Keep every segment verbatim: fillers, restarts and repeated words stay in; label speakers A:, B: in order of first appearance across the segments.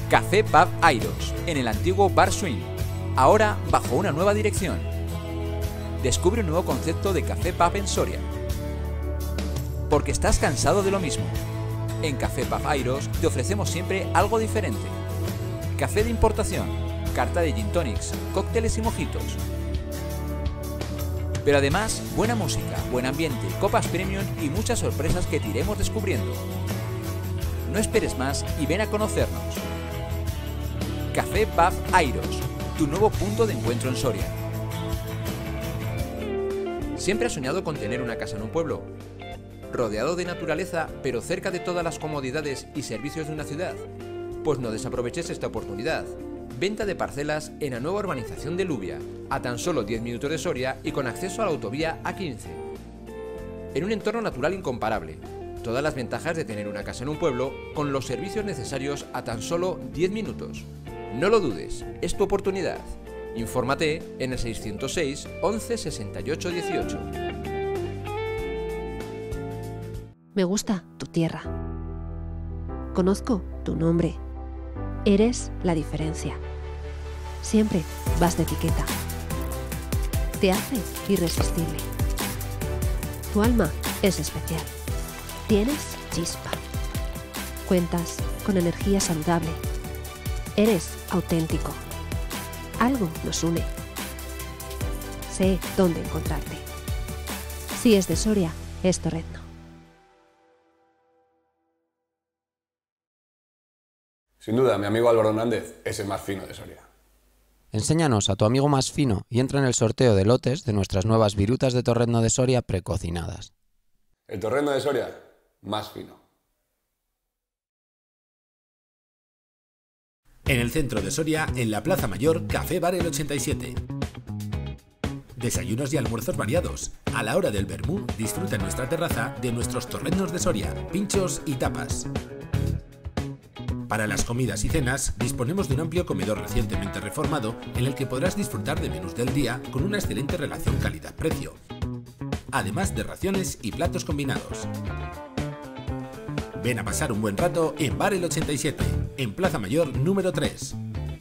A: Café Pub Airos, en el antiguo Bar Swing, ahora bajo una nueva dirección. Descubre un nuevo concepto de Café Pub en Soria. Porque estás cansado de lo mismo. En Café Pub Airos te ofrecemos siempre algo diferente. Café de importación, carta de gin tonics, cócteles y mojitos. Pero además, buena música, buen ambiente, copas premium y muchas sorpresas que te iremos descubriendo. No esperes más y ven a conocernos. Café Pub Airos, tu nuevo punto de encuentro en Soria. ¿Siempre has soñado con tener una casa en un pueblo? ¿Rodeado de naturaleza, pero cerca de todas las comodidades y servicios de una ciudad? Pues no desaproveches esta oportunidad. Venta de parcelas en la nueva urbanización de Lubia, a tan solo diez minutos de Soria y con acceso a la autovía A quince. En un entorno natural incomparable. Todas las ventajas de tener una casa en un pueblo con los servicios necesarios a tan solo diez minutos. No lo dudes, es tu oportunidad. Infórmate en el seiscientos seis once sesenta y ocho dieciocho.
B: Me gusta tu tierra. Conozco tu nombre. Eres la diferencia. Siempre vas de etiqueta. Te hace irresistible. Tu alma es especial. Tienes chispa. Cuentas con energía saludable. Eres auténtico. Algo nos une. Sé dónde encontrarte. Si es de Soria, es Torrezno.
C: Sin duda, mi amigo Álvaro Hernández es el más fino de Soria.
D: Enséñanos a tu amigo más fino y entra en el sorteo de lotes de nuestras nuevas virutas de Torrezno de Soria precocinadas.
C: El Torrezno de Soria, más fino.
E: En el centro de Soria, en la Plaza Mayor, Café Bar El ochenta y siete. Desayunos y almuerzos variados. A la hora del vermú, disfruta en nuestra terraza de nuestros torreznos de Soria, pinchos y tapas. Para las comidas y cenas, disponemos de un amplio comedor recientemente reformado en el que podrás disfrutar de menús del día con una excelente relación calidad-precio, además de raciones y platos combinados. Ven a pasar un buen rato en Bar El ochenta y siete, en Plaza Mayor número tres.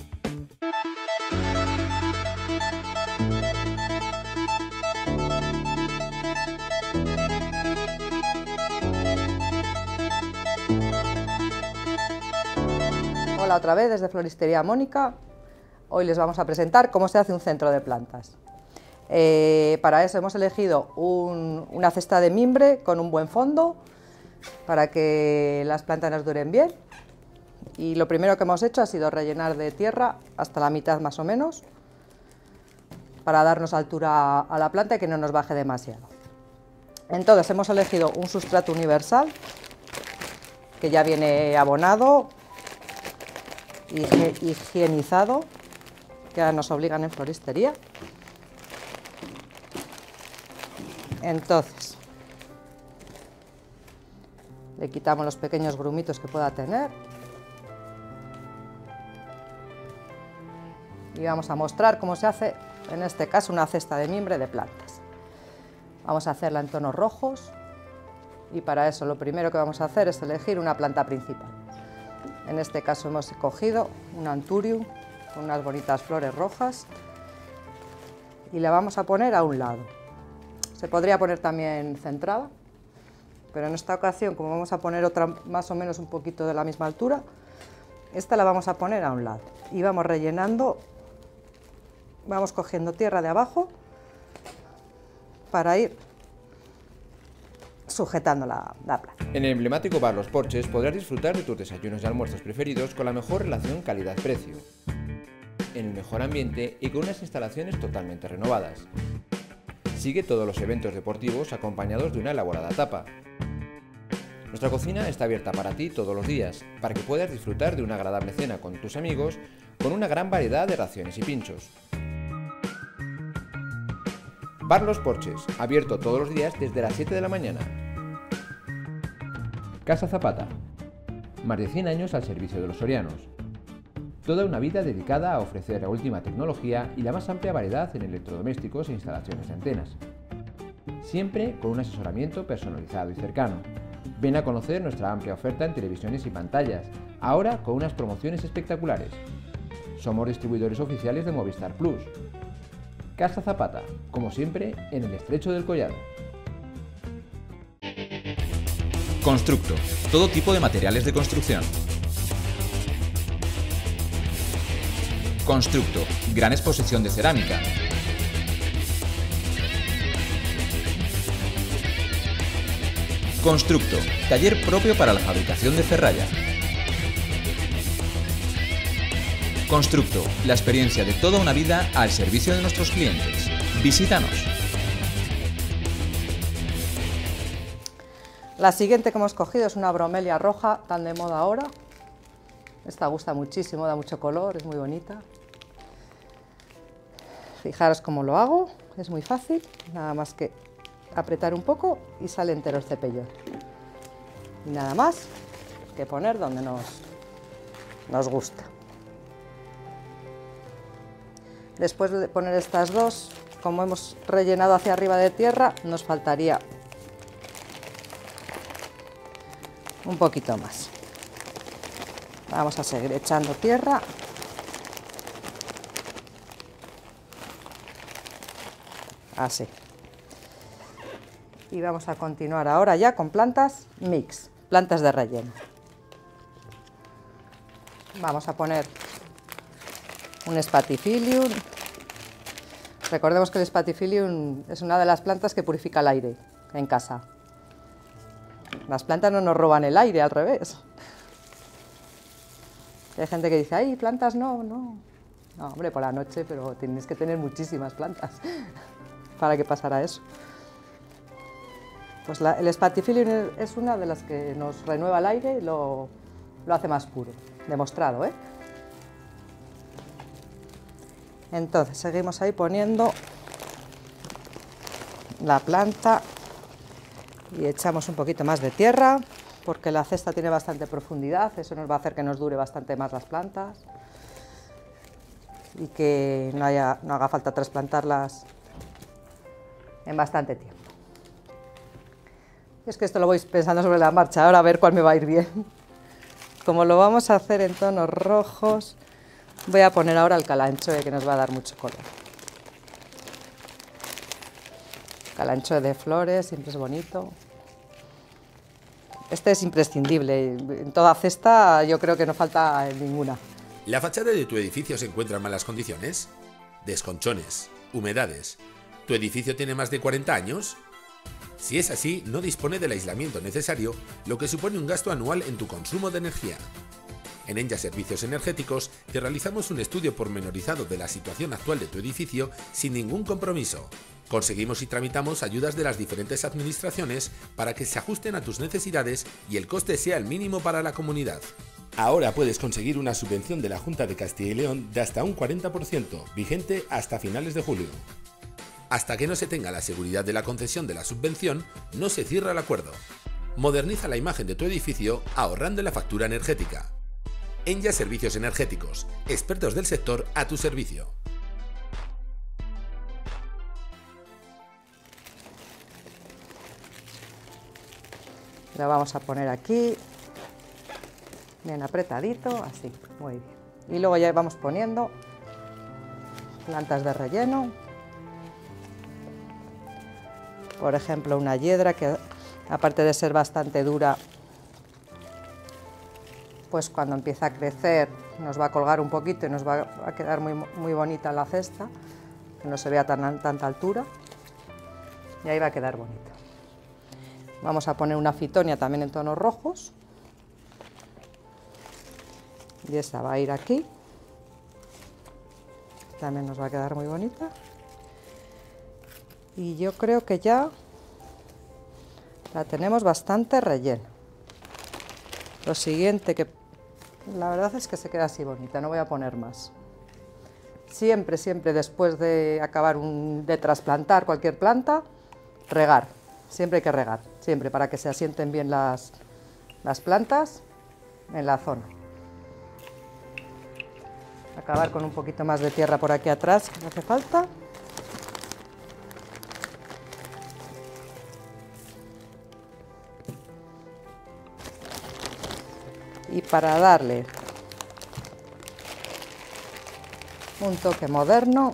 F: Hola otra vez desde Floristería Mónica. Hoy les vamos a presentar cómo se hace un centro de plantas. Eh, para eso hemos elegido un, una cesta de mimbre con un buen fondo para que las plantas nos duren bien. Y lo primero que hemos hecho ha sido rellenar de tierra hasta la mitad más o menos para darnos altura a la planta y que no nos baje demasiado. Entonces hemos elegido un sustrato universal que ya viene abonado, higienizado, que ahora nos obligan en floristería. Entonces le quitamos los pequeños grumitos que pueda tener y vamos a mostrar cómo se hace, en este caso, una cesta de mimbre de plantas. Vamos a hacerla en tonos rojos y para eso lo primero que vamos a hacer es elegir una planta principal. En este caso hemos cogido un Anthurium con unas bonitas flores rojas y la vamos a poner a un lado. Se podría poner también centrada, pero en esta ocasión, como vamos a poner otra más o menos un poquito de la misma altura, esta la vamos a poner a un lado y vamos rellenando, vamos cogiendo tierra de abajo para ir sujetando la, la planta.
A: En el emblemático bar Los Porches podrás disfrutar de tus desayunos y almuerzos preferidos con la mejor relación calidad-precio, en el mejor ambiente y con unas instalaciones totalmente renovadas. Sigue todos los eventos deportivos acompañados de una elaborada tapa. Nuestra cocina está abierta para ti todos los días, para que puedas disfrutar de una agradable cena con tus amigos con una gran variedad de raciones y pinchos. Bar Los Porches, abierto todos los días desde las siete de la mañana. Casa Zapata, más de cien años al servicio de los sorianos. Toda una vida dedicada a ofrecer la última tecnología y la más amplia variedad en electrodomésticos e instalaciones de antenas. Siempre con un asesoramiento personalizado y cercano. Ven a conocer nuestra amplia oferta en televisiones y pantallas, ahora con unas promociones espectaculares. Somos distribuidores oficiales de Movistar Plus. Casa Zapata, como siempre, en el Estrecho del Collado.
G: Constructo, todo tipo de materiales de construcción. Constructo, gran exposición de cerámica. Constructo, taller propio para la fabricación de ferralla. Constructo, la experiencia de toda una vida al servicio de nuestros clientes. Visítanos.
F: La siguiente que hemos cogido es una bromelia roja, tan de moda ahora. Esta gusta muchísimo, da mucho color, es muy bonita. Fijaros cómo lo hago, es muy fácil, nada más que apretar un poco y sale entero el cepillón. Y nada más que poner donde nos, nos gusta. Después de poner estas dos, como hemos rellenado hacia arriba de tierra, nos faltaría un poquito más. Vamos a seguir echando tierra. Así. Y vamos a continuar ahora ya con plantas mix, plantas de relleno. Vamos a poner un Spathiphyllum. Recordemos que el Spathiphyllum es una de las plantas que purifica el aire en casa. Las plantas no nos roban el aire, al revés. Hay gente que dice, ay, plantas no, no. No, hombre, por la noche, pero tienes que tener muchísimas plantas para que pasara eso. Pues la, el Spathiphyllum es una de las que nos renueva el aire y lo, lo hace más puro, demostrado, ¿eh? Entonces, seguimos ahí poniendo la planta y echamos un poquito más de tierra, porque la cesta tiene bastante profundidad, eso nos va a hacer que nos dure bastante más las plantas y que no, haya, no haga falta trasplantarlas en bastante tiempo. Es que esto lo voy pensando sobre la marcha, ahora a ver cuál me va a ir bien. Como lo vamos a hacer en tonos rojos, voy a poner ahora el calanchoe, que nos va a dar mucho color. Calanchoe de flores, siempre es bonito. Este es imprescindible, en toda cesta yo creo que no falta ninguna.
E: ¿La fachada de tu edificio se encuentra en malas condiciones? ¿Desconchones? ¿Humedades? ¿Tu edificio tiene más de cuarenta años? Si es así, no dispone del aislamiento necesario, lo que supone un gasto anual en tu consumo de energía. En Enya Servicios Energéticos te realizamos un estudio pormenorizado de la situación actual de tu edificio sin ningún compromiso. Conseguimos y tramitamos ayudas de las diferentes administraciones para que se ajusten a tus necesidades y el coste sea el mínimo para la comunidad. Ahora puedes conseguir una subvención de la Junta de Castilla y León de hasta un cuarenta por ciento, vigente hasta finales de julio. Hasta que no se tenga la seguridad de la concesión de la subvención, no se cierra el acuerdo. Moderniza la imagen de tu edificio ahorrando en la factura energética. Enya Servicios Energéticos, expertos del sector a tu servicio.
F: Lo vamos a poner aquí, bien apretadito, así, muy bien. Y luego ya vamos poniendo plantas de relleno. Por ejemplo, una hiedra que, aparte de ser bastante dura, pues cuando empieza a crecer nos va a colgar un poquito y nos va a quedar muy, muy bonita la cesta, que no se vea tan, tanta altura, y ahí va a quedar bonito. Vamos a poner una fitonia también en tonos rojos, y esta va a ir aquí, también nos va a quedar muy bonita. Y yo creo que ya la tenemos bastante rellena. Lo siguiente, que la verdad es que se queda así bonita, no voy a poner más. Siempre, siempre después de acabar un, de trasplantar cualquier planta, regar. Siempre hay que regar, siempre, para que se asienten bien las, las plantas en la zona. Acabar con un poquito más de tierra por aquí atrás, que no hace falta. Y para darle un toque moderno,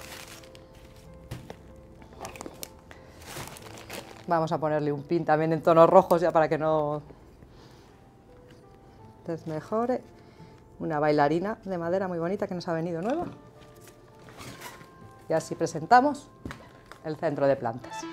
F: vamos a ponerle un pin también en tonos rojos ya para que no desmejore. Una bailarina de madera muy bonita que nos ha venido nueva. Y así presentamos el centro de plantas.